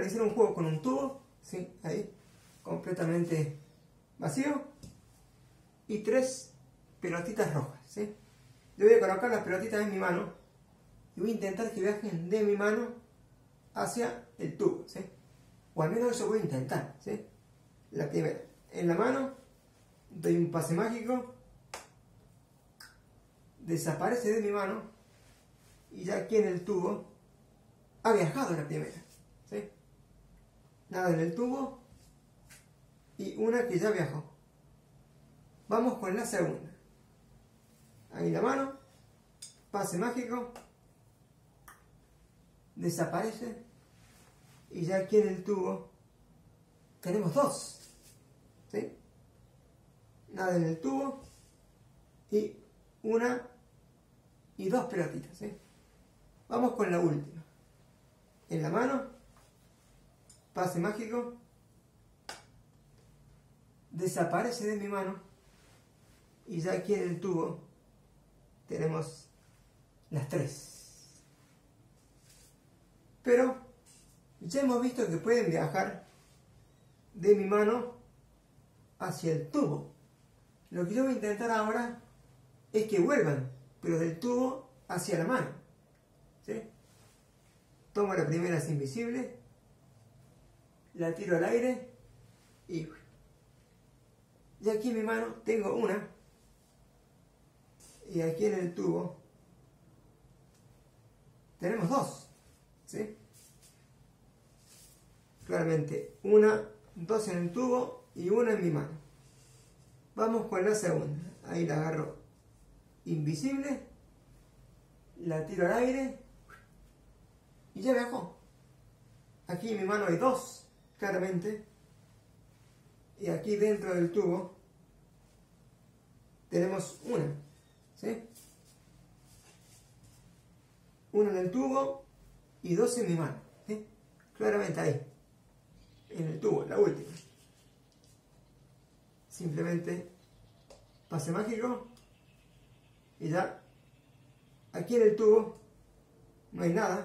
realizar un juego con un tubo, ¿sí? Ahí, completamente vacío, y 3 pelotitas rojas, ¿sí? Yo voy a colocar las pelotitas en mi mano y voy a intentar que viajen de mi mano hacia el tubo, ¿sí? O al menos eso voy a intentar, ¿sí? La primera, en la mano, doy un pase mágico, desaparece de mi mano y ya aquí en el tubo ha viajado la primera, ¿sí? Nada en el tubo y una que ya viajó. Vamos con la segunda. Ahí la mano, pase mágico, desaparece y ya aquí en el tubo tenemos 2, ¿sí? Nada en el tubo y una y 2 pelotitas, ¿sí? Vamos con la última. En la mano, pase mágico, desaparece de mi mano y ya aquí en el tubo tenemos las 3. Pero ya hemos visto que pueden viajar de mi mano hacia el tubo. Lo que yo voy a intentar ahora es que vuelvan, pero del tubo hacia la mano, ¿sí? Tomo la primera, es invisible, la tiro al aire y aquí en mi mano tengo una y aquí en el tubo tenemos 2, ¿sí? Claramente 2 en el tubo y una en mi mano. Vamos con la segunda. Ahí la agarro invisible, la tiro al aire y ya viajó. Aquí en mi mano hay 2, claramente, y aquí dentro del tubo tenemos una, ¿sí? Una en el tubo y 2 en mi mano, ¿sí? Claramente ahí, en el tubo, la última. Simplemente pase mágico y ya aquí en el tubo no hay nada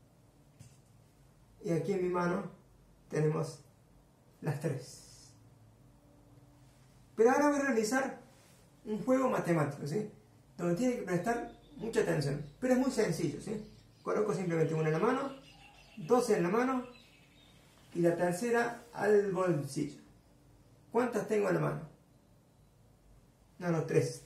y aquí en mi mano tenemos las 3. Pero ahora voy a realizar un juego matemático, ¿sí? Donde tiene que prestar mucha atención, pero es muy sencillo, ¿sí? Coloco simplemente una en la mano, 2 en la mano y la tercera al bolsillo. ¿Cuántas tengo en la mano? No, 3.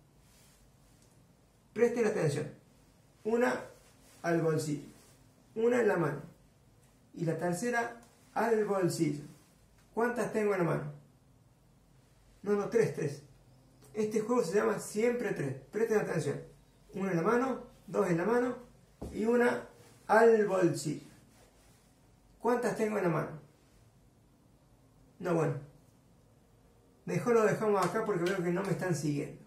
Presten atención. Una al bolsillo, una en la mano y la tercera al bolsillo. ¿Cuántas tengo en la mano? No, 3. Este juego se llama siempre 3. Presten atención. Una en la mano, 2 en la mano y una al bolsillo. ¿Cuántas tengo en la mano? No, bueno. Mejor lo dejamos acá porque veo que no me están siguiendo.